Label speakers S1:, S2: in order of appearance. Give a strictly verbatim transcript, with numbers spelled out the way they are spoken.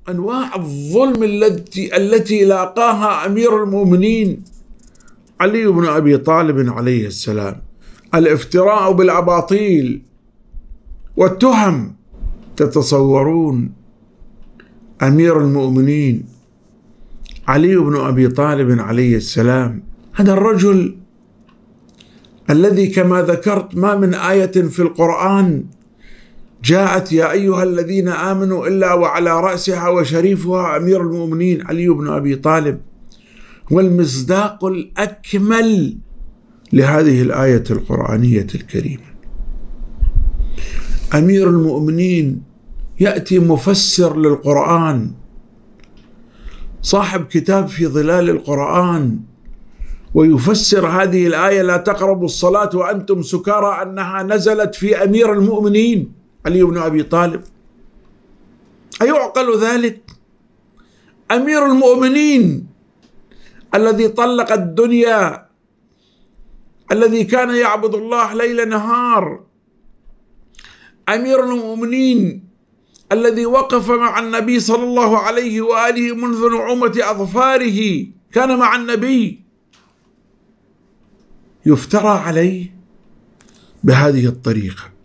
S1: أنواع الظلم التي التي لاقاها أمير المؤمنين علي بن أبي طالب عليه السلام، الافتراء بالأباطيل والتهم. تتصورون أمير المؤمنين علي بن أبي طالب عليه السلام، هذا الرجل الذي كما ذكرت ما من آية في القرآن جاءت يا أيها الذين آمنوا إلا وعلى رأسها وشريفها أمير المؤمنين علي بن أبي طالب، والمصداق الأكمل لهذه الآية القرآنية الكريمة. أمير المؤمنين يأتي مفسر للقرآن، صاحب كتاب في ظلال القرآن، ويفسر هذه الآية لا تقربوا الصلاة وأنتم سكارى أنها نزلت في أمير المؤمنين علي بن أبي طالب. أيعقل ذلك؟ أمير المؤمنين الذي طلق الدنيا، الذي كان يعبد الله ليل نهار، أمير المؤمنين الذي وقف مع النبي صلى الله عليه وآله منذ نعومة أظفاره، كان مع النبي، يفترى عليه بهذه الطريقة.